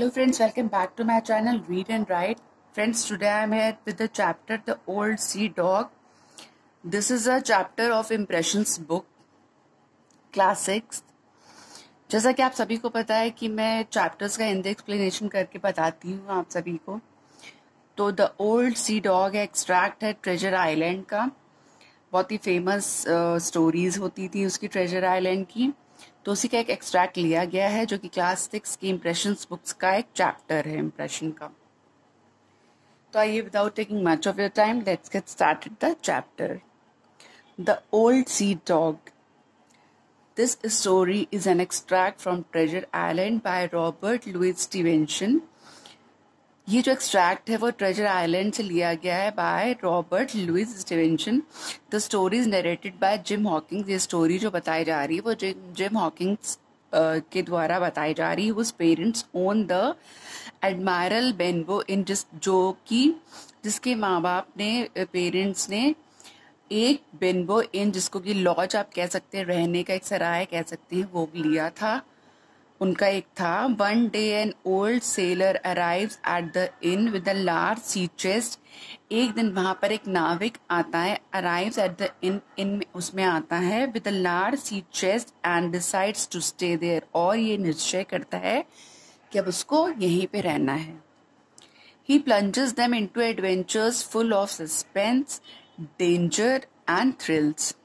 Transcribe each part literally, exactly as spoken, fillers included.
Hello friends, welcome back to my channel Read and Write. Friends, today I am here with the chapter The Old Sea Dog. This is a chapter of Impressions book, class six. जैसा कि आप सभी को पता है कि मैं chapters का हिंदी एक्सप्लेनेशन करके बताती हूँ आप सभी को. तो the old sea dog extract है ट्रेजर आइलैंड का. बहुत ही फेमस स्टोरीज होती थी उसकी ट्रेजर आइलैंड की. तो उसी का एक एक्सट्रैक्ट लिया गया है जो कि क्लास सिक्स की इम्प्रेशंस बुक्स का एक चैप्टर है इम्प्रेशन का. तो आइए without taking much of your time let's get started the chapter. The old sea dog. This story is an extract from Treasure Island by Robert Louis Stevenson. ये जो extract है वो ट्रेजर आइलैंड से लिया गया है by Robert Louis Stevenson. The story is narrated by Jim Hawkins. ये story जो बताई जा रही है वो जिम हॉकिंस के द्वारा बताई जा रही है. वो parents own the Admiral Benbow inn जिस जो कि जिसके माँ बाप ने पेरेंट्स ने एक बेनबो इन जिसको कि लॉज आप कह सकते हैं, रहने का एक सराय कह सकते हैं, वो लिया था. उनका एक था. One day an old sailor arrives at the inn with a large sea chest. एक दिन वहां पर एक नाविक आता है. Arrives at the inn inn उसमें आता है with a large sea chest and decides to stay there. और ये निश्चय करता है कि अब उसको यहीं पे रहना है. He plunges them into adventures full of suspense, danger and thrills.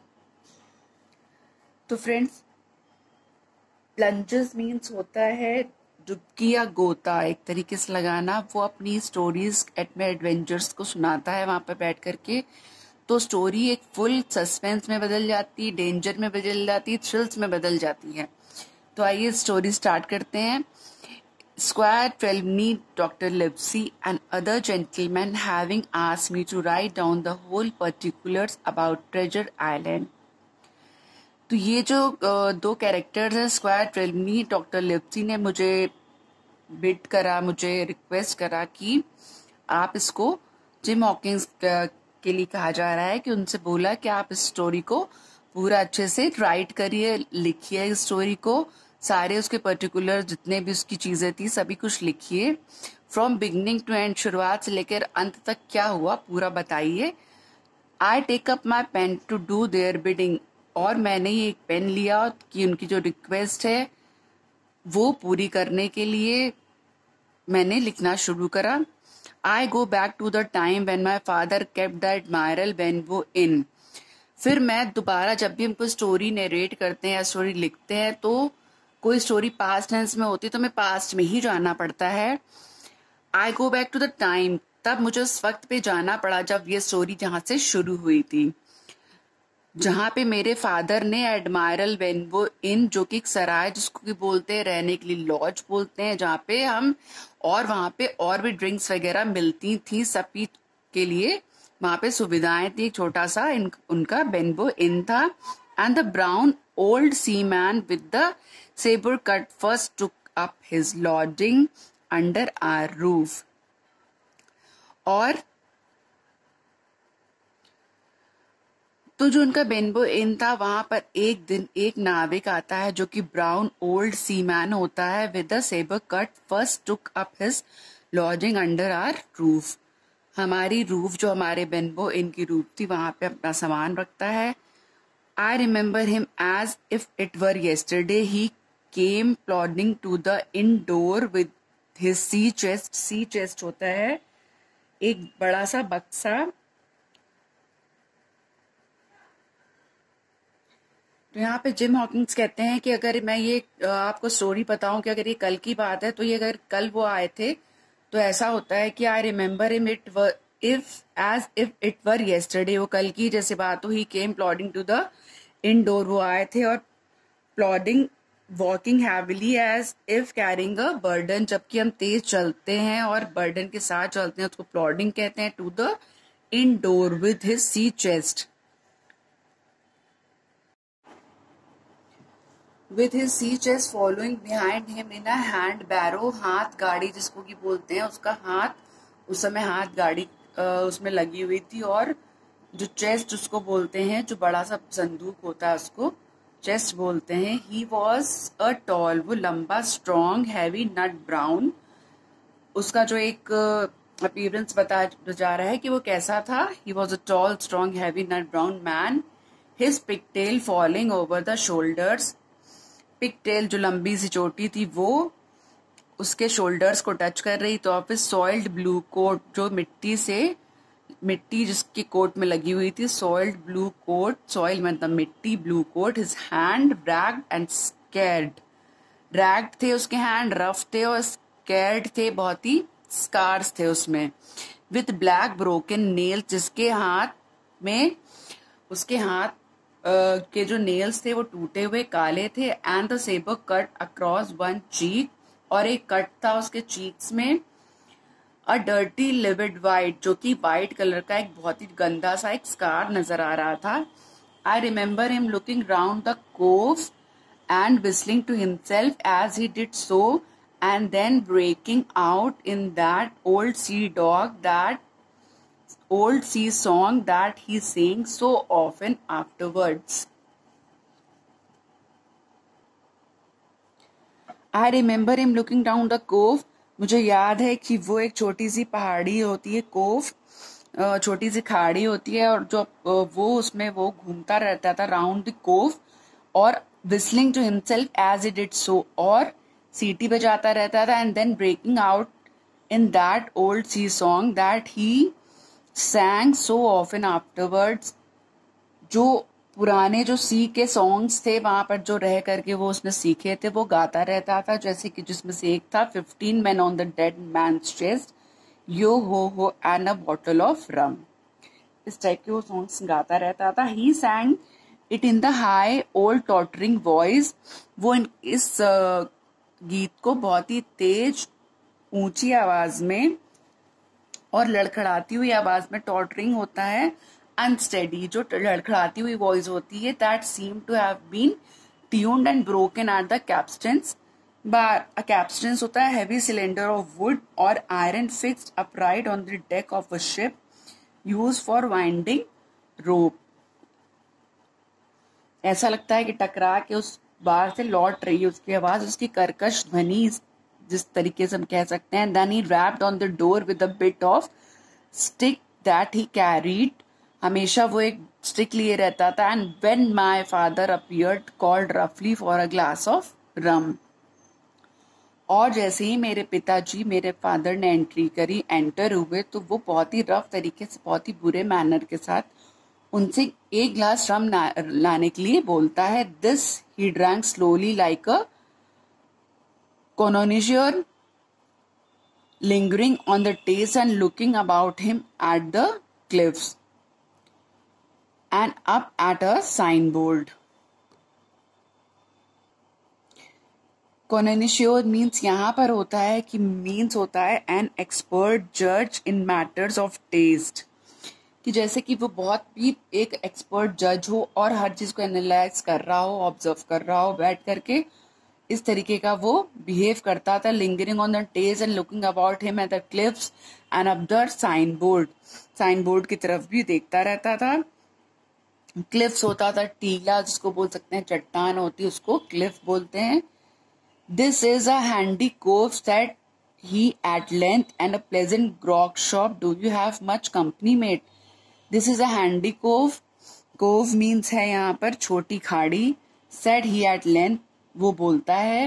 तो फ्रेंड्स, प्लंजेस मीन्स होता है डुबकी या गोता एक तरीके से लगाना. वो अपनी स्टोरीज में एडवेंचर्स को सुनाता है वहां पर बैठ करके. तो स्टोरी एक फुल सस्पेंस में बदल जाती, डेंजर में बदल जाती, थ्रिल्स में बदल जाती है. तो आइए स्टोरी स्टार्ट करते हैं. Squire Trelawney, Doctor Livesey and other gentlemen having asked me to write down the whole particulars about Treasure Island. तो ये जो दो कैरेक्टर्स हैं, स्क्वायर ट्रेलनी, डॉक्टर लिप्सी, ने मुझे बिड करा, मुझे रिक्वेस्ट करा कि आप इसको जिम हॉकिंस के लिए कहा जा रहा है कि उनसे बोला कि आप इस स्टोरी को पूरा अच्छे से राइट करिए, लिखिए इस स्टोरी को, सारे उसके पर्टिकुलर जितने भी उसकी चीजें थी सभी कुछ लिखिए. फ्रॉम बिगनिंग टू एंड, शुरुआत से लेकर अंत तक क्या हुआ पूरा बताइए. I take up my pen to do their bidding. और मैंने ये एक पेन लिया कि उनकी जो रिक्वेस्ट है वो पूरी करने के लिए मैंने लिखना शुरू करा. I go back to the time when my father kept the Admiral Benbow inn. फिर मैं दोबारा जब भी हमको स्टोरी नरेट करते हैं या स्टोरी लिखते हैं तो कोई स्टोरी पास्ट टेंस में होती है तो हमें पास्ट में ही जाना पड़ता है. I go back to the time. तब मुझे उस वक्त पे जाना पड़ा जब ये स्टोरी जहां से शुरू हुई थी, जहां पे मेरे फादर ने एडमायरल बेनबो इन, जो कि एक सराय जिसको कि बोलते हैं, रहने के लिए लॉज बोलते हैं, जहाँ पे हम और वहां पे और भी ड्रिंक्स वगैरह मिलती थी सभी के लिए. वहां पे सुविधाएं थी. छोटा सा इन, उनका बेनबो इन था. And the brown old sea man with the saber cut first took up his lodging under our roof. और तो जो उनका बेनबो इन था वहां पर एक दिन एक नाविक आता है जो कि ब्राउन ओल्ड सी मैन होता है. With the sabre cut first took up his lodging under our roof. हमारी रूफ, जो हमारे बेनबो इन की रूफ थी, वहां पे अपना सामान रखता है. I remember him as if it were yesterday. He came plodding to the inn door with his sea chest. sea chest होता है एक बड़ा सा बक्सा. तो यहाँ पे जिम हॉकिंस कहते हैं कि अगर मैं ये आपको स्टोरी बताऊं कि अगर ये कल की बात है तो ये अगर कल वो आए थे तो ऐसा होता है कि I remember him it were if as if it were yesterday. वो कल की जैसे बात हो. He came plodding to the inn door. वो आए थे और plodding, walking heavily as if carrying a burden. जबकि हम तेज चलते हैं और बर्डन के साथ चलते हैं उसको प्लॉडिंग कहते हैं. To the inn door with his sea chest. With his sea chest following behind him in a hand barrow. हाथ गाड़ी जिसको कि बोलते हैं, उसका हाथ उस समय हाथ गाड़ी उसमें लगी हुई थी. और जो चेस्ट उसको बोलते हैं, जो बड़ा सा संदूक होता है उसको चेस्ट बोलते हैं. He was a tall. वो लंबा, स्ट्रॉन्ग, हैवी, नट ब्राउन. उसका जो एक अपीयरेंस बता जा रहा है कि वो कैसा था. He was a tall strong heavy nut brown man, his pigtail falling over the shoulders. Pigtail जो लंबी सी चोटी थी वो उसके शोल्डर्स को टच कर रही. तो ऑफ सॉइल्ड ब्लू कोट, जो मिट्टी से मिट्टी जिसकी कोट में लगी हुई थी, सॉइल्ड ब्लू कोट, सॉइल मतलब मिट्टी, blue coat. His hand ragged and scarred. Ragged थे उसके हैंड, रफ थे, और स्कैर्ड थे, बहुत ही स्कार्स थे उसमें. विथ ब्लैक ब्रोकन नेल्स, जिसके हाथ में उसके हाथ uh, के जो नेल्स थे वो टूटे हुए काले थे. And the sabre cut across one cheek, और एक कट था उसके चीक्स में. अ डर्टी लिविड वाइट, जो कि वाइट कलर का एक बहुत ही गंदा सा एक स्कार नजर आ रहा था. I remember him looking round the cove and whistling to himself as he did so, and then breaking out in that old sea dog, that old sea song that he sang so often afterwards. I remember him looking down the cove. मुझे याद है कि वो एक छोटी सी पहाड़ी होती है, कोव, छोटी सी खाड़ी होती है, और जो वो उसमें वो घूमता रहता था राउंड द कोव, और whistling to himself as he did so, और सीटी बजाता रहता था. and then breaking out in that old sea song that he sang so often afterwards. जो पुराने जो सी के सॉन्ग्स थे वहां पर जो रह करके वो उसने सीखे थे वो गाता रहता था. जैसे कि जिसमें से एक था fifteen men on the dead man's chest, yo ho ho and a bottle of rum. इस टाइप के वो सॉन्ग्स गाता रहता था. he sang it in the high old tottering voice. वो इस गीत को बहुत ही तेज ऊंची आवाज में और लड़खड़ाती हुई आवाज में, टॉटरिंग होता है अनस्टेडी, जो लड़खड़ाती हुई वॉइस होती है, that seem to have been tuned and broken at the capstan's bar. A capstan's होता है हैवी सिलेंडर ऑफ वुड और iron fixed upright on the deck of a ship, use for winding rope. ऐसा लगता है कि टकरा के उस बार से लौट रही है उसकी आवाज, उसकी कर्कश ध्वनि, जिस तरीके से हम कह सकते हैं. Then he rapped on the door with a bit of stick that he carried. हमेशा वो एक स्टिक लिए रहता था. And when my father appeared called रफली for a glass of rum. और जैसे ही मेरे पिताजी, मेरे फादर ने एंट्री करी, एंटर हुए, तो वो बहुत ही रफ तरीके से, बहुत ही बुरे मैनर के साथ उनसे एक ग्लास रम लाने के लिए बोलता है. This he drank slowly like a connoisseur, lingering on the taste and looking about him at the cliffs and up at a signboard. Connoisseur means यहाँ पर होता है कि means होता है an expert judge in matters of taste, कि जैसे कि वो बहुत भी एक एक्सपर्ट जज हो और हर चीज को एनालाइज कर रहा हो, ऑब्जर्व कर रहा हो बैठ करके, इस तरीके का वो बिहेव करता था. Lingering on the taste and looking about him at the cliffs and up the sign board. Sign board की तरफ भी देखता रहता था. क्लिफ्स होता था टीला, जिसको बोल सकते हैं चट्टान होती है, उसको क्लिफ बोलते हैं. This is a handy cove says he at length and a pleasant grog shop. Do you have much company mate. This is a handy cove. Cove means है यहाँ पर छोटी खाड़ी. सेट ही एट लेंथ, वो बोलता है,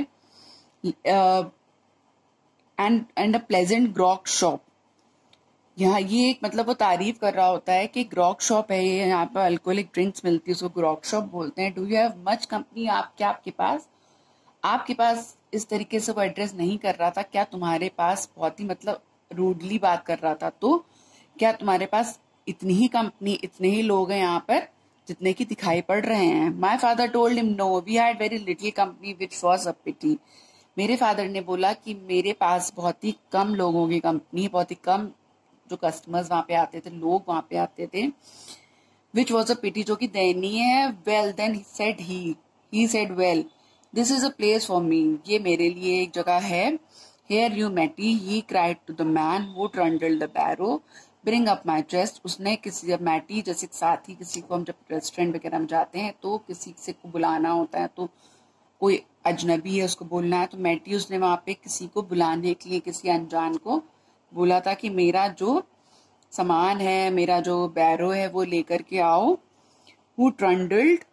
and and a pleasant grog shop. यहाँ ये एक मतलब वो तारीफ कर रहा होता है कि ग्रॉक शॉप है ये, यहाँ पर अल्कोहलिक ड्रिंक्स मिलती है, उसको ग्रॉक शॉप बोलते हैं. Do you have much company, आप क्या आपके पास आपके पास इस तरीके से वो एड्रेस नहीं कर रहा था. क्या तुम्हारे पास, बहुत ही मतलब रूडली बात कर रहा था, तो क्या तुम्हारे पास इतनी ही कंपनी, इतने ही लोग हैं यहाँ पर जितने की दिखाई पड़ रहे हैं. My father told him no, we had very little company which was a pity. मेरे फादर ने बोला कि मेरे पास बहुत ही कम लोगों की कंपनी, बहुत ही कम जो कस्टमर्स वहां पे आते थे, लोग वहां पे आते थे. विच वॉज अ पिटी, जो कि दयनीय है. Well then said he he said well this is a place for me, ये मेरे लिए एक जगह है. Here you matey, he cried to the man who trundled the barrow, bring up my chest. उसने किसी मैटी, जैसे साथी, किसी को हम जब रेस्टोरेंट वगैरह में जाते हैं तो किसी से को बुलाना होता है तो कोई अजनबी है उसको बोलना है, तो मैट्यूस ने वहां पे किसी को बुलाने के लिए किसी अनजान को बोला था कि मेरा जो सामान है, मेरा जो बैरो है वो लेकर के आओ। हु ट्रंडल्ड,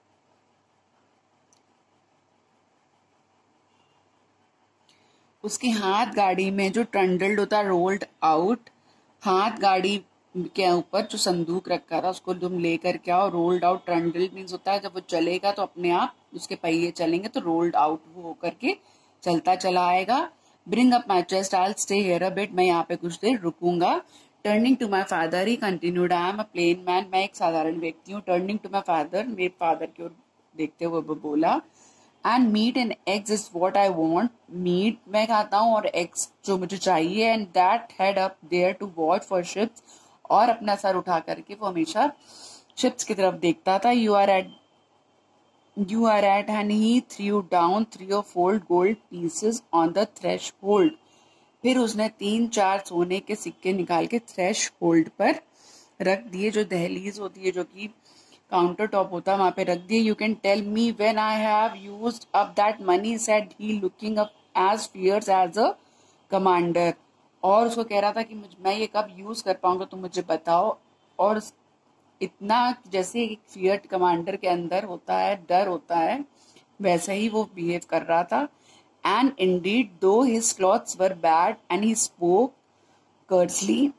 उसके हाथ गाड़ी में जो ट्रंडल्ड होता, रोल्ड आउट, हाथ गाड़ी के ऊपर जो संदूक रखा था उसको तुम लेकर के आओ। रोल्ड आउट, ट्रंडल्ड मीन्स होता है जब वो चलेगा तो अपने आप उसके पहिए चलेंगे, तो रोल्ड आउट वो होकर के चलता चला आएगा। Bring up my chest, I stay here a bit, मैं यहाँ पे कुछ देर रुकूंगा। Turning to my father he continued, I am a plain man, मैं एक साधारण व्यक्ति हूँ। टर्निंग टू माई फादर, मेरे फादर की ओर देखते हुए वो बोला। And meat and eggs is what I want, meat मैं खाता हूँ और एग्स जो मुझे चाहिए। And that head up there to watch for ships, और अपना सर उठा करके वो हमेशा शिप्स की तरफ देखता था। You are at you are at and he threw down three और four gold pieces on the threshold, फिर उसने तीन चार सोने के सिक्के निकाल के थ्रेश होल्ड पर रख दिए, जो दहलीज होती है, जो कि काउंटर टॉप होता है, वहां पे रख दिए। You can tell me when I have used up that money, said he looking up as fierce as a commander, और उसको कह रहा था कि मुझ मैं ये कब यूज कर पाऊंगा तुम मुझे बताओ। और इतना जैसे एक फियर्ड कमांडर के अंदर होता है, डर होता है, वैसा ही वो बिहेव कर रहा था। And indeed though his clothes were bad and he spoke coarsely,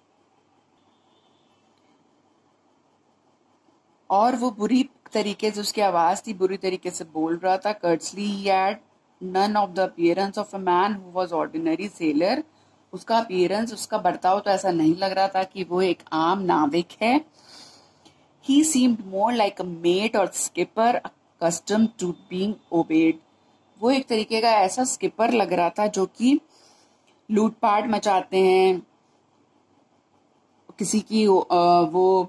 और वो बुरी तरीके से, उसकी आवाज थी बुरी तरीके से बोल रहा था। Coarsely, he had none of the appearance of a man who was ordinary sailor, उसका अपीयरेंस, उसका बर्ताव तो ऐसा नहीं लग रहा था कि वो एक आम नाविक है। He seemed more like a mate or skipper accustomed to being obeyed, वो एक तरीके का ऐसा स्किपर लग रहा था जो कि लूटपाट मचाते हैं, किसी की वो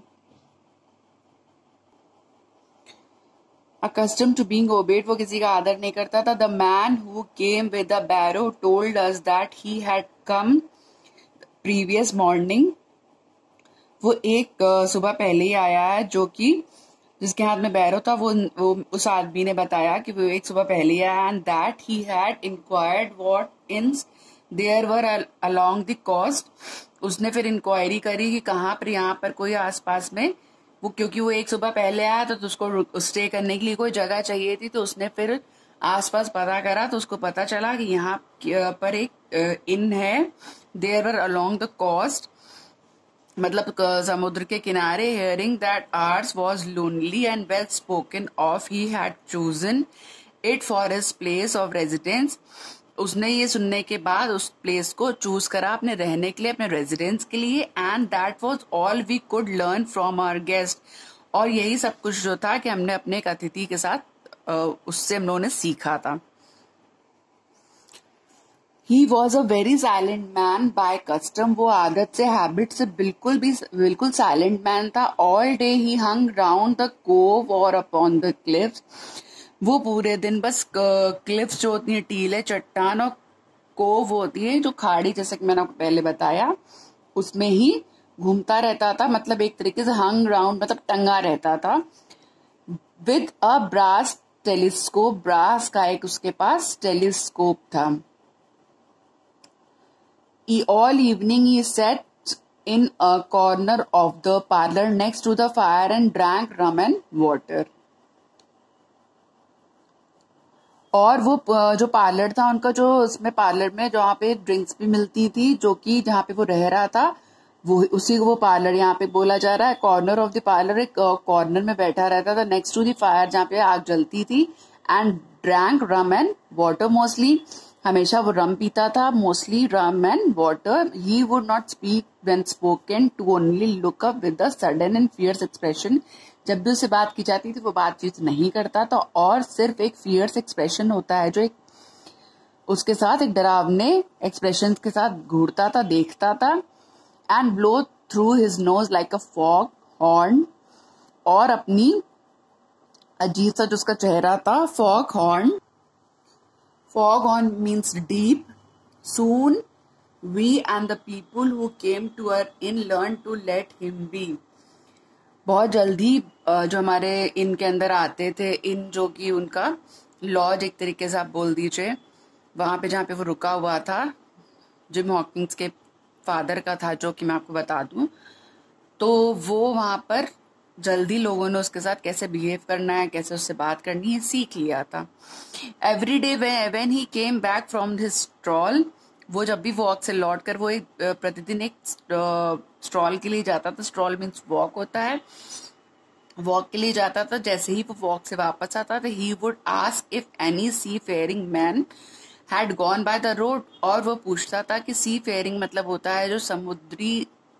accustomed to being obeyed, वो किसी का आदर नहीं करता था। The man who came with the barrow told us that he had come previous morning, वो एक सुबह पहले ही आया है, जो कि जिसके हाथ में बैरो था, वो, वो उस आदमी ने बताया कि वो एक सुबह पहले ही आया। And that he had inquired what inns there were along the coast, उसने फिर इंक्वायरी करी कि कहाँ पर यहाँ पर कोई आसपास में, वो क्योंकि वो एक सुबह पहले आया तो, तो उसको स्टे करने के लिए कोई जगह चाहिए थी, तो उसने फिर आसपास पता करा तो उसको पता चला कि यहाँ पर एक इन है। There were along the coast, मतलब समुद्र के किनारे। Hearing that ours was lonely and well spoken of, he had chosen it for his place of residence, उसने ये सुनने के बाद उस प्लेस को चूज करा अपने रहने के लिए, अपने रेजिडेंस के लिए। And that was all we could learn from our guest, और यही सब कुछ जो था कि हमने अपने एक अतिथि के साथ उससे हम लोगों ने सीखा था। He was a very silent man by custom, वो आदत से, हैबिट से बिल्कुल भी बिल्कुल साइलेंट मैन था। All day he hung round the cove or upon the cliffs, वो पूरे दिन बस क्लिफ्स जो होती है, टीले, चट्टान, और कोव होती है जो खाड़ी, जैसे कि मैंने आपको पहले बताया, उसमें ही घूमता रहता था। मतलब एक तरीके से हंग राउंड मतलब टंगा रहता था। With a brass telescope, brass का एक उसके पास टेलीस्कोप था। All evening he sat in a corner of the parlour next to the fire and drank rum and water, और वो जो पार्लर था उनका, जो उसमें पार्लर में जहाँ पे ड्रिंक्स भी मिलती थी, जो कि जहाँ पे वो रह रहा था, वो उसी को वो पार्लर यहाँ पे बोला जा रहा है। कॉर्नर ऑफ द पार्लर, एक कॉर्नर में बैठा रहता था नेक्स्ट टू द फायर, जहाँ पे आग जलती थी। And drank rum and water, mostly हमेशा वो रम पीता था, mostly rum and water. He would not speak when spoken to, only look up with a sudden and fierce expression, जब भी उससे बात की जाती थी वो बातचीत नहीं करता था, और सिर्फ एक फियर्स एक्सप्रेशन होता है जो एक उसके साथ एक डरावने एक्सप्रेशन के साथ घूरता था, देखता था। And blow through his nose like a fog horn, और अपनी अजीब सा जो उसका चेहरा था, fog horn, fog horn means deep. Soon we and the people who came to our inn learn to let him be, बहुत जल्दी जो हमारे इनके अंदर आते थे, इन जो कि उनका लॉज एक तरीके से आप बोल दीजिए, वहां पे जहाँ पे वो रुका हुआ था, जिम हॉकिंस के फादर का था, जो कि मैं आपको बता दूं। तो वो वहां पर जल्दी लोगों ने उसके साथ कैसे बिहेव करना है, कैसे उससे बात करनी है, सीख लिया था। Every day when he came back from this stroll, वो जब भी वॉक से लौट कर वो एक प्रतिदिन एक स्ट्रॉल के लिए जाता था। स्ट्रॉल मीन्स वॉक होता है। वॉक के लिए जाता था। जैसे ही वो वॉक से वापस आता था, he would ask if any seafaring man had gone by the road, और वो पूछता था कि सी फेयरिंग मतलब होता है जो समुद्री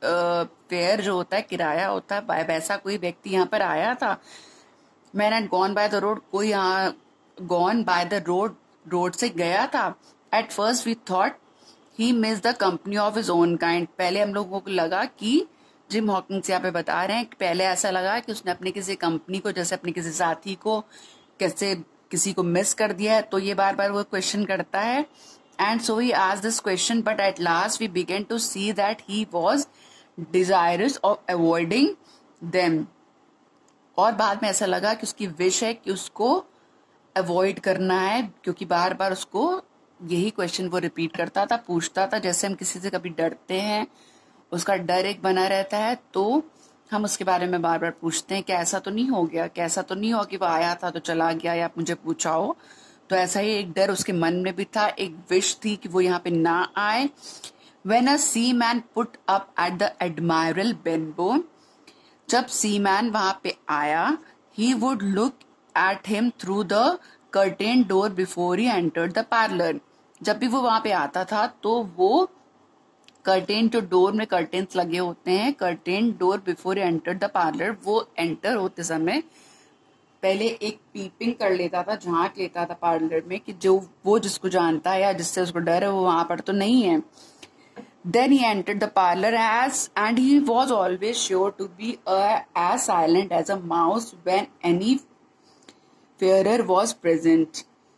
फेयर जो होता है, किराया होता है, वैसा कोई व्यक्ति यहाँ पर आया था। Man had gone by the road, कोई यहाँ gone by the road, road से गया था। At first we thought he miss the company of his own kind, पहले हम लोगों को लगा कि जिम हॉकिंस यहाँ पे बता रहे हैं कि पहले ऐसा लगा कि उसने अपने किसी कंपनी को, जैसे अपने किसी साथी को, कैसे किसी को मिस कर दिया है। तो ये बार बार वो क्वेश्चन करता है। And so he asked this question, but at last we began to see that he was desirous of avoiding them, और बाद में ऐसा लगा कि उसकी विश है कि उसको अवॉइड करना है, क्योंकि बार बार उसको यही क्वेश्चन वो रिपीट करता था, पूछता था। जैसे हम किसी से कभी डरते हैं, उसका डर एक बना रहता है, तो हम उसके बारे में बार बार पूछते हैं कि ऐसा तो नहीं हो गया, कैसा तो नहीं हो कि वो आया था तो चला गया, या मुझे पूछा हो। तो ऐसा ही एक डर उसके मन में भी था, एक विश थी कि वो यहाँ पे ना आए। When a seaman put up at the Admiral Benbow, जब सीमैन वहां पे आया, he would look at him through the curtained door before he entered the parlor. जब भी वो वहां पे आता था तो वो कर्टेन, जो डोर में कर्टेन्स लगे होते हैं, curtain door before enter the parlour, वो एंटर होते समय पहले एक पीपिंग कर लेता था, झांक लेता था पार्लर में कि जो वो जिसको जानता है या जिससे उसको डर है वो वहां पर तो नहीं है। Then he entered the parlour as and he was always sure to be as silent as a mouse when any fairer was present,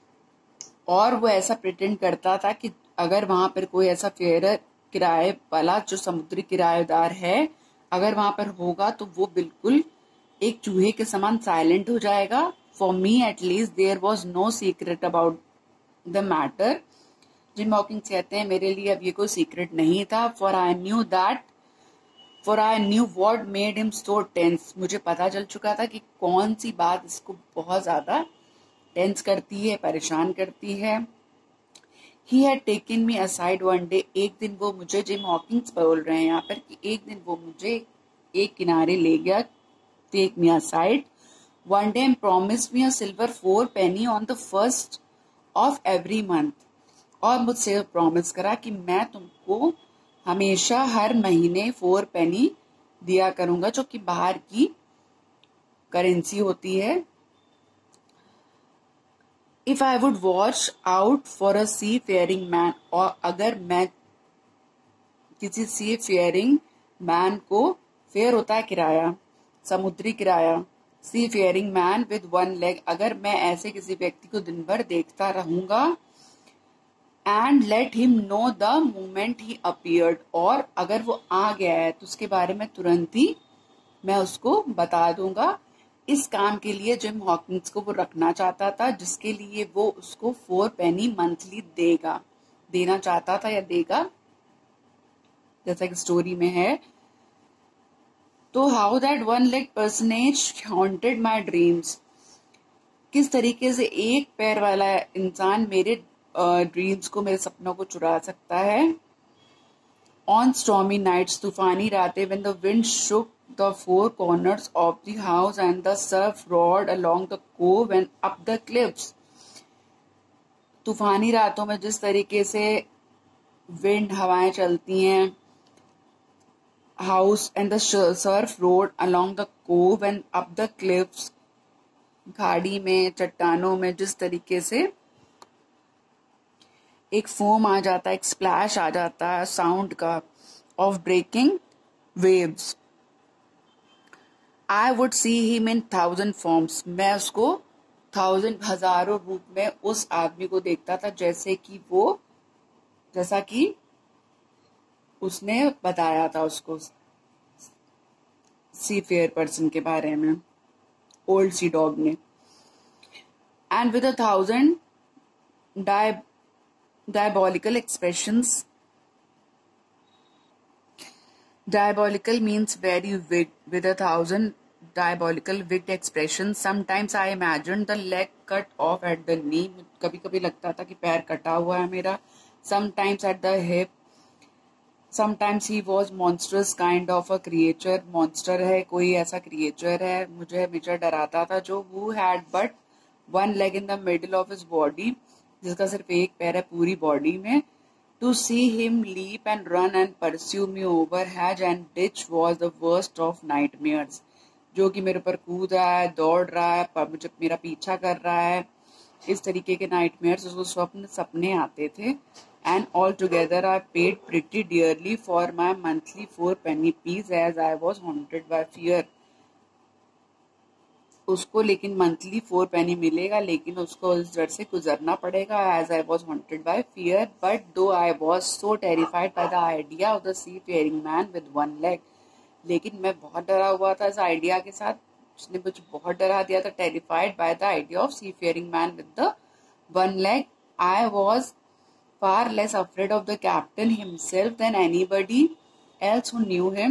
और वो ऐसा प्रिटेंड करता था कि अगर वहां पर कोई ऐसा फेयरर, किराए वाला, जो समुद्री किराएदार है, अगर वहां पर होगा तो वो बिल्कुल एक चूहे के समान साइलेंट हो जाएगा। For me at least there was no secret about the matter. Jim Hawkins कहते हैं मेरे लिए अब ये कोई सीक्रेट नहीं था। For I knew that for I knew what made him so tense, मुझे पता चल चुका था कि कौन सी बात इसको बहुत ज्यादा टेंस करती है, परेशान करती है। He had taken me aside one day, एक दिन वो मुझे, जिम हॉकिंस बोल रहे हैं यहाँ पर कि एक दिन वो मुझे एक किनारे ले गया, take me aside one day and promised me a silver four penny on the first of every month, और मुझसे प्रॉमिस करा कि मैं तुमको हमेशा हर महीने फोर पेनी दिया करूंगा, जो कि बाहर की करेंसी होती है। If I would watch out for a seafaring man, और अगर मैं किसी सी फेयरिंग मैन को, फेयर होता है किराया, समुद्री किराया, seafaring man with one leg, अगर मैं ऐसे किसी व्यक्ति को दिन भर देखता रहूंगा, and let him know the moment he appeared, और अगर वो आ गया है तो उसके बारे में तुरंत ही मैं उसको बता दूंगा। इस काम के लिए जिम हॉकिंस को वो रखना चाहता था, जिसके लिए वो उसको फोर पेनी मंथली देगा, देना चाहता था या देगा, जैसा कि स्टोरी में है। तो how that one leg personage haunted my dreams, किस तरीके से एक पैर वाला इंसान मेरे ड्रीम्स uh, को, मेरे सपनों को चुरा सकता है। ऑन स्टॉर्मी नाइट्स, तूफानी रातें, when the wind shook the four corners of the house and the surf roared along the cove and up the cliffs, तूफानी रातों में जिस तरीके से विंड, हवाएं चलती हैं, house and the surf roared along the cove and up the cliffs, खाड़ी में, चट्टानों में जिस तरीके से एक फोम आ जाता है, एक स्प्लैश आ जाता है साउंड का, of breaking waves. I would see him in thousand forms, मैं उसको थाउजेंड, हजारों रूप में उस आदमी को देखता था, जैसे कि वो, जैसा कि उसने बताया था उसको सी फेयर पर्सन के बारे में, ओल्ड सी डॉग ने। and with a thousand di- diabolical expressions. Diabolical means very wicked, with a thousand diabolical wicked expressions. Sometimes I imagined the leg cut off at the knee. कभी कभी लगता था कि पैर कटा हुआ है मेरा. Sometimes at the hip. Sometimes he was monstrous kind of a creature. Monster है, कोई ऐसा creature है. मुझे हमेशा डराता था जो who had but one leg in the middle of his body, जिसका सिर्फ एक पैर है पूरी बॉडी में. To see him leap and run and pursue me over hedge and ditch was the worst of nightmares. जो कि मेरे ऊपर कूद रहा है, दौड़ रहा है, पर मुझे मेरा पीछा कर रहा है, इस तरीके के नाइटमेयर्स उसको स्वप्न सपने आते थे. And altogether I paid pretty dearly for my monthly four penny piece as I was haunted by fear. उसको लेकिन मंथली फोर पेनी मिलेगा, लेकिन उसको उस डर से गुजरना पड़ेगा. As I was haunted by fear, but though I was so terrified by the idea of the seafaring man with one leg. लेकिन मैं बहुत डरा हुआ था इस आइडिया के साथ, उसने मुझे बहुत डरा दिया था. Terrified by the idea of seafaring man with the one leg, I was far less afraid of the captain himself than anybody else who knew him.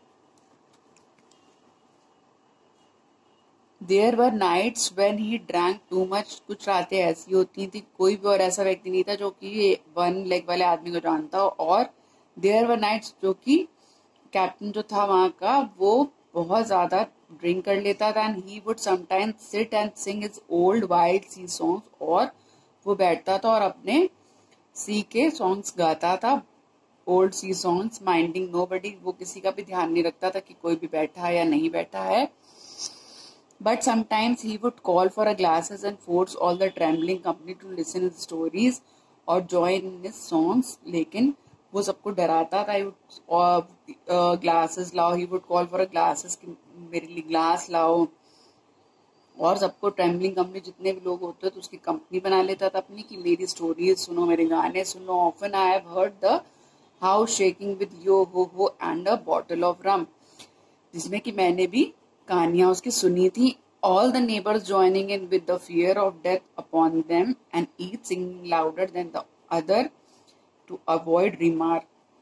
There were nights when he drank too much. कुछ रातें ऐसी होती थी, कोई भी और ऐसा व्यक्ति नहीं था जो कि वन लेग वाले आदमी को जानता हो. और there were nights जो कि कैप्टन जो था वहां का वो बहुत ज्यादा ड्रिंक कर लेता था. and he would sometimes sit and sing his old wild sea songs. और वो बैठता था और अपने सी के सॉन्ग्स गाता था, old sea songs, minding nobody. वो किसी का भी ध्यान नहीं रखता था कि कोई भी बैठा है या नहीं बैठा है. But sometimes he would call for a glasses and force all the trembling company to listen his stories और जॉइन इन हिज सॉन्ग्स. लेकिन वो सबको डराता था. ग्लासेस लाओ, he would call for a glasses, मेरे लिए ग्लास लाओ. और सबको ट्रेम्बलिंग कंपनी, जितने भी लोग होते तो उसकी कंपनी बना लेता था अपनी, कि मेरी स्टोरीज सुनो, मेरे गाने सुनो. Often I have heard the house shaking with yo ho ho and a bottle of rum, जिसमें कि मैंने भी कहानियां उसकी सुनी थी. All the neighbours joining in with the fear of death upon them and each singing louder than the other to avoid remark.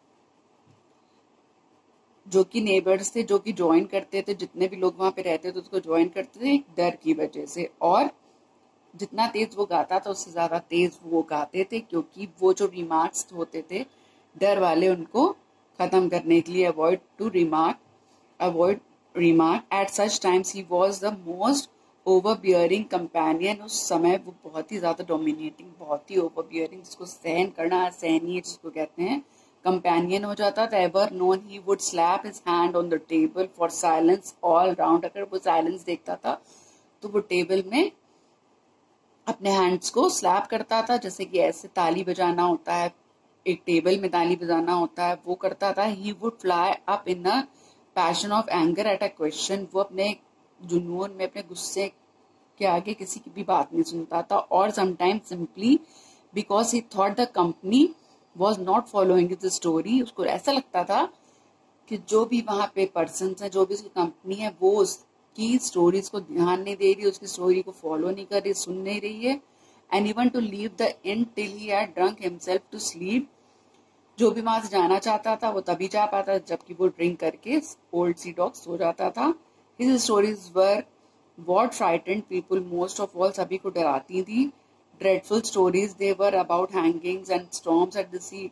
जो कि नेबर्स थे, जो कि ज्वाइन करते थे, जितने भी लोग वहां पे रहते थे उसको ज्वाइन करते थे डर की वजह से. और जितना तेज वो गाता था उससे ज्यादा तेज वो गाते थे, क्योंकि वो जो रिमार्क्स होते थे डर वाले, उनको खत्म करने के लिए. Avoid to remark, avoid remark. At such times he was the most overbearing companion. उस समय वो बहुत ही ज्यादा डोमिनेटिंग, बहुत ही ओवरबियरिंग, जिसको सहन करना, सहनीय जिसको कहते हैं, कंपेनियन हो जाता था. Ever known he would slap his hand on the table for silence all round. अगर वो साइलेंस देखता था तो वो टेबल में अपने हैंड्स को स्लैप करता था, जैसे कि ऐसे ताली बजाना होता है, एक टेबल में ताली बजाना होता है, वो करता था. He would fly up in a passion of anger at a question. वो अपने जुनून में, अपने गुस्से के आगे किसी की भी बात नहीं सुनता था. और sometimes simply because he thought the company was not following the story. उसको ऐसा लगता था कि जो भी वहां पे पर्सन है, जो भी उसकी कंपनी है, वो उसकी स्टोरीज को ध्यान नहीं दे रही, उसकी स्टोरी को फॉलो नहीं कर रही, सुन नहीं रही है. And even to leave the end till he had drunk himself to sleep. जो भी वहां से जाना चाहता था वो तभी जा पाता, जबकि वो ड्रिंक करके ओल्ड सी डॉग सो जाता था. His stories were what frightened people most of all. सभी को डराती थी. Dreadful stories, they were about hangings and storms at the sea.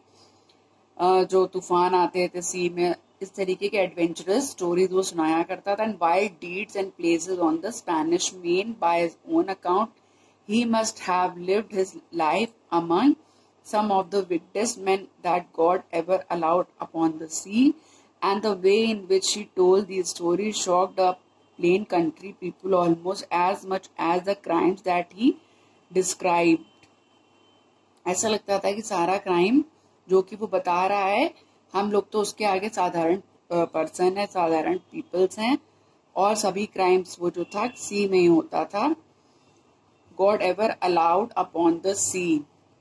जो तूफान आते थे सी में, इस तरीके के एडवेंचरस स्टोरीज वो सुनाया करता था. And wild deeds and places on the Spanish Main by his own account. He must have lived his life among some of the wickedest men that God ever allowed upon the sea. And the way in which he told these stories shocked the plain country people almost as much as the crimes that he described. ऐसा लगता था कि सारा crime जो कि वो बता रहा है, हम लोग तो उसके आगे साधारण पर्सन है, साधारण पीपल्स हैं, और सभी क्राइम्स वो जो था सी में ही होता था. God ever allowed upon the sea.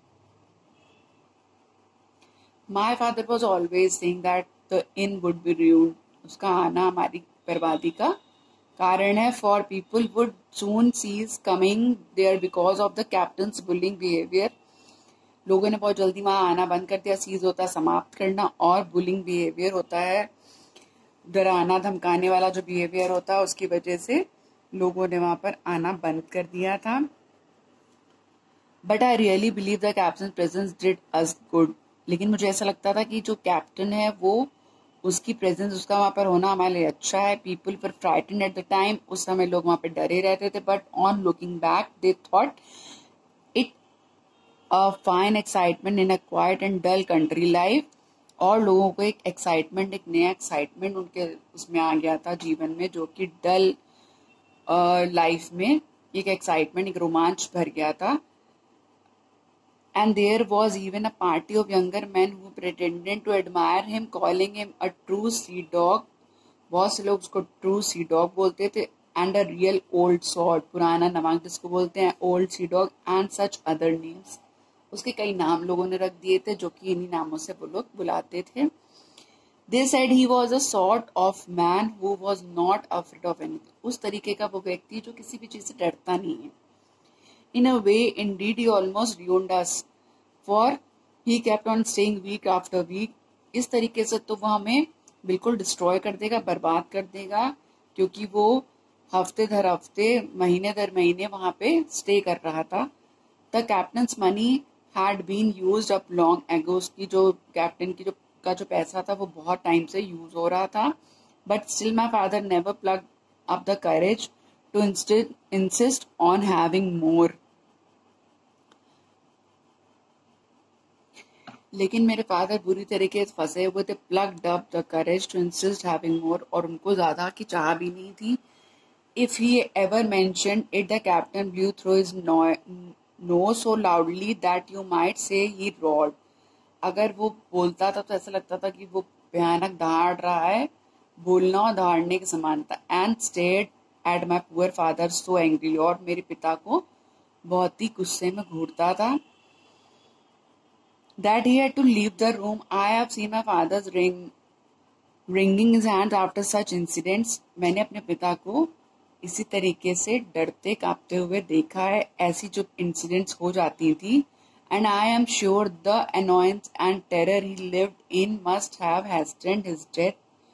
My father was always saying that the inn would be ruined. उसका आना हमारी बर्बादी का कारण है for people would soon cease coming there because of the captain's bullying behaviour. लोगों ने बहुत जल्दी वहां आना बंद कर दिया। सीज होता है समाप्त करना, और बुलिंग बिहेवियर होता है डराना धमकाने वाला जो बिहेवियर होता है, उसकी वजह से लोगों ने वहां पर आना बंद कर दिया था। But I really believe the captain presence did us good. लेकिन मुझे ऐसा लगता था कि जो कैप्टन है वो उसकी प्रेजेंस, उसका वहां पर होना हमारे लिए अच्छा है। People were frightened at the time, उस समय लोग वहां पर डरे रहते थे, but on looking back they thought it a fine excitement in a quiet and dull country life. और लोगों को एक एक्साइटमेंट, एक नया एक्साइटमेंट उनके उसमें आ गया था जीवन में, जो कि डल लाइफ में एक एक्साइटमेंट, एक रोमांच भर गया था। And there was even a party of younger men who pretended to admire him, calling him a true sea dog. बहुत से लोग उसको ट्रू सी डॉग बोलते थे, and a real old sort, पुराना नमक जिसको बोलते हैं, old sea dog and such other names. उसके कई नाम लोगों ने रख दिए थे, जो कि इन्हीं नामों से वो लोग बुलाते थे। They said he was a sort of man who was not afraid of anything. उस तरीके का वो व्यक्ति जो किसी भी चीज से डरता नहीं है। In a way, indeed, he almost ruined us, for he kept on staying week after week. इस तरीके से तो वो हमें बिल्कुल डिस्ट्रॉय कर देगा, बर्बाद कर देगा, क्योंकि वो हफ्ते दर हफ्ते, महीने दर महीने वहां पे स्टे कर रहा था। The captain's money had been used up long ago. उसकी जो कैप्टन की जो का जो पैसा था वो बहुत टाइम से यूज हो रहा था। But still my father never plug up the courage to insist on having more. लेकिन मेरे फादर बुरी तरीके से फंसे हुए थे, plugged up the courage to insist having more, और उनको ज्यादा की चाह भी नहीं थी। If he ever mentioned it, the captain blew through his nose so loudly that you might say he rod. अगर वो बोलता था तो ऐसा लगता था कि वो भयानक दहाड़ रहा है, बोलना और दहाड़ने के समान था। And stared at my poor father so angry, और मेरे पिता को बहुत ही गुस्से में घूरता था। That he had to leave the room. I have seen my father's ring, wringing his hands after such incidents. मैंने अपने पिता को इसी तरीके से डरते कांपते हुए देखा है, ऐसी जो इंसिडेंट्स हो जाती थी। And I am sure the annoyance and terror he lived in must have hastened his death.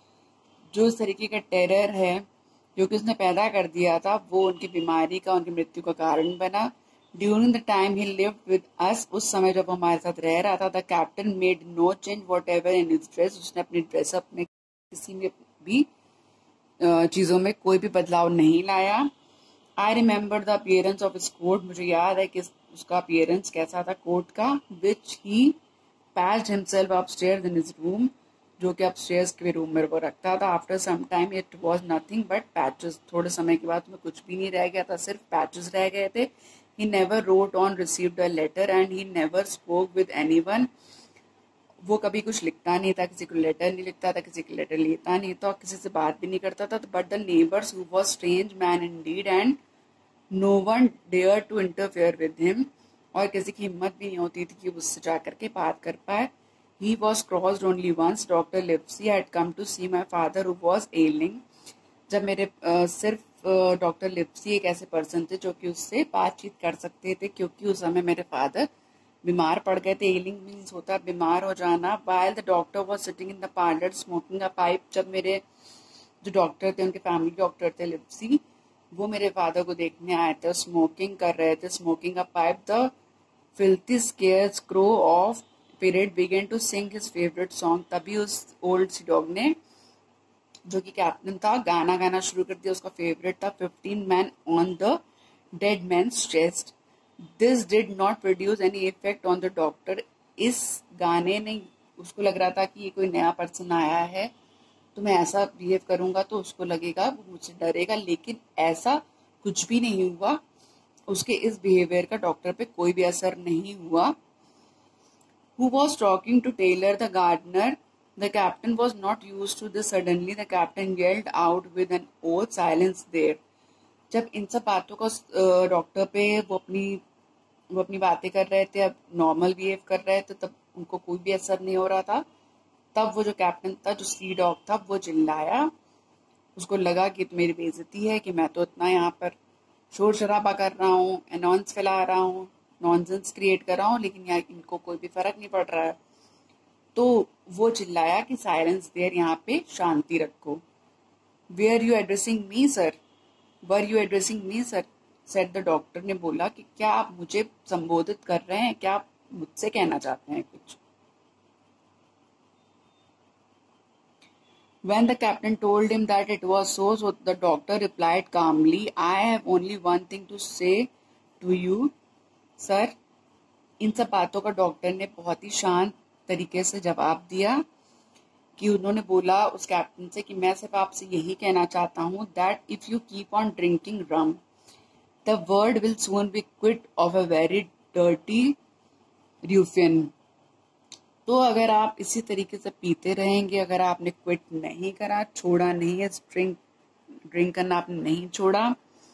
जो इस तरीके का टेरर है जो कि उसने पैदा कर दिया था, वो उनकी बीमारी का, उनकी मृत्यु का कारण बना। During the time he lived with us, उस समय जब हमारे साथ रह रहा था, the captain made no change whatever in his dress. उसने अपनी ड्रेसअप में किसी में भी चीजों में कोई भी बदलाव नहीं लाया। I remember the appearance of his coat. मुझे याद है कि उसका appearance कैसा था कोट का। Which he patched himself upstairs in his room, जो कि अपस्टेयर्स के रूम में वो रखता था। After some time it was nothing but patches. थोड़े समय के बाद उसमें कुछ भी नहीं रह गया था, सिर्फ पैचेस रह गए थे। He never wrote on received a letter and he never spoke with anyone. वो कभी कुछ लिखता नहीं था, किसी को लेटर नहीं लिखता था, किसी को लेटर लेता नहीं था, किसी से बात भी नहीं करता था। But the neighbours who was strange man indeed and no one dare to interfere with him. और किसी की हिम्मत भी नहीं होती थी कि उससे जा करके बात कर पाए। He was crossed only once. Doctor Livesey had come to see my father who was ailing. जब मेरे uh, सिर्फ डॉक्टर uh, लिप्सी एक ऐसे पर्सन थे जो कि उससे बातचीत कर सकते थे, क्योंकि उस समय मेरे फादर बीमार पड़ गए थे। एलिंग मीन्स होता है बीमार हो जाना। While the doctor was sitting in the parlor smoking a pipe, जब मेरे जो डॉक्टर थे, उनके फैमिली डॉक्टर थे लिप्सी, वो मेरे फादर को देखने आए थे, स्मोकिंग कर रहे थे, smoking a pipe. The filthy scarecrow of period began to sing his favourite song. तभी उस ओल्ड सी डॉग ने, जो कि कैप्टन था, गाना गाना शुरू कर दिया। उसका फेवरेट था fifteen man on the dead man's chest. This did not produce any effect on the doctor. इस गाने ने, उसको लग रहा था कि ये कोई नया पर्सन आया है तो मैं ऐसा बिहेव करूंगा तो उसको लगेगा, वो मुझसे डरेगा, लेकिन ऐसा कुछ भी नहीं हुआ। उसके इस बिहेवियर का डॉक्टर पे कोई भी असर नहीं हुआ। Who was talking to Taylor the gardener? The captain was not used to this. Suddenly the captain yelled out with an oath, silence there. जब इन सब बातों का डॉक्टर पे वो अपनी वो अपनी बातें कर रहे थे, अब नॉर्मल बिहेव कर रहे थे, तब उनको कोई भी असर नहीं हो रहा था। तब वो जो कैप्टन था, जो सी डॉग था, वो चिल्लाया, उसको लगा कि तो मेरी बेइज्जती है कि मैं तो इतना यहाँ पर शोर शराबा कर रहा हूँ, अनाउंस फैला रहा हूँ, नॉनसेंस क्रिएट कर रहा हूँ, लेकिन यहाँ इनको कोई भी फर्क नहीं पड़ रहा है। तो वो चिल्लाया कि साइलेंस देयर, यहाँ पे शांति रखो। Where you addressing me sir, were you addressing me sir, said the doctor ने बोला कि क्या आप मुझे संबोधित कर रहे हैं, क्या आप मुझसे कहना चाहते हैं कुछ। When the captain told him that it was so, so the doctor replied calmly, I have only one thing to say to you, sir. इन सब बातों का डॉक्टर ने बहुत ही शांत तरीके से जवाब दिया कि उन्होंने बोला उस कैप्टन से कि मैं सिर्फ आपसे यही कहना चाहता हूँ that if you keep on drinking rum, the world will soon be quit of a very dirty ruffian. तो अगर आप इसी तरीके से पीते रहेंगे, अगर आपने क्विट नहीं करा, छोड़ा नहीं है, ड्रिंक ड्रिंक करना आपने नहीं छोड़ा,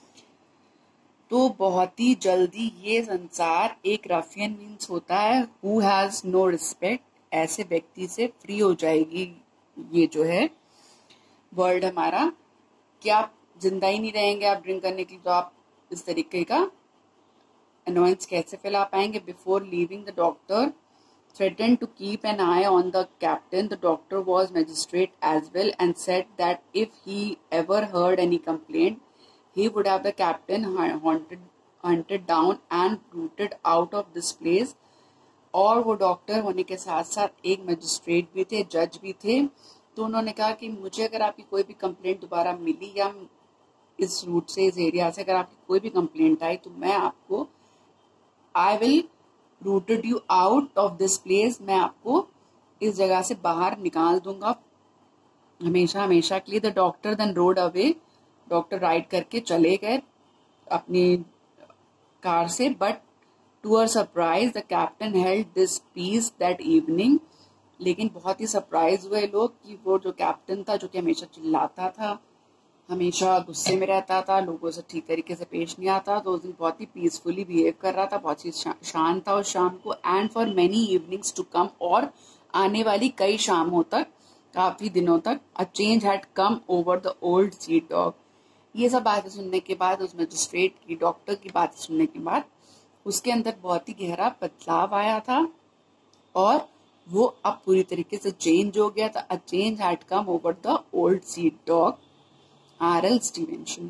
तो बहुत ही जल्दी ये संसार एक रफियन मीन्स होता है हु हैज नो रिस्पेक्ट, ऐसे व्यक्ति से फ्री हो जाएगी ये जो है वर्ल्ड हमारा, कि आप जिंदा ही नहीं रहेंगे आप ड्रिंक करने की, तो आप इस तरीके का अनोयंस कैसे फैला पाएंगे। Before leaving the doctor threatened to keep an eye on the captain. The doctor was magistrate as well and said that if he ever heard any complaint, he would have the captain haunted, hunted down and rooted out of this place. और वो doctor होने के साथ साथ एक magistrate भी थे, जज भी थे। तो उन्होंने कहा कि मुझे अगर आपकी कोई भी कंप्लेंट दोबारा मिली या इस रूट से, इस एरिया से अगर आपकी कोई भी कंप्लेंट आई, तो मैं आपको I will rooted you out of this place, मैं आपको इस जगह से बाहर निकाल दूंगा हमेशा हमेशा के लिए। The doctor then rode away, doctor ride करके चले गए अपनी कार से। But to our surprise the captain held this peace that evening, लेकिन बहुत ही सरप्राइज हुए लोग कि वो जो कैप्टन था, जो कि हमेशा चिल्लाता था, हमेशा गुस्से में रहता था, लोगों से ठीक तरीके से पेश नहीं आता, तो उस दिन बहुत ही पीसफुली बिहेव कर रहा था, बहुत ही शांत था उस शाम को। And for many evenings to come, और आने वाली कई शामों तक, काफी दिनों तक, a change had come over the old seat dog. ये सब बातें सुनने के बाद, उस मजिस्ट्रेट की, डॉक्टर की बातें सुनने के बाद, उसके अंदर बहुत ही गहरा बदलाव आया था और वो अब पूरी तरीके से चेंज हो गया था। A change had come over the old seat dog, R L Stevenson.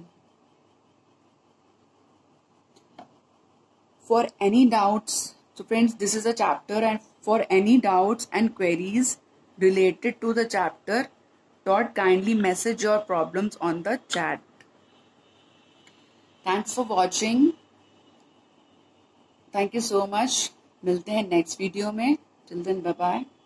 For any doubts, so friends, this is a chapter, and for any doubts and queries related to the chapter, dot kindly message your problems on the chat. Thanks for watching. Thank you so much. मिलते हैं next video में. Till then, bye bye.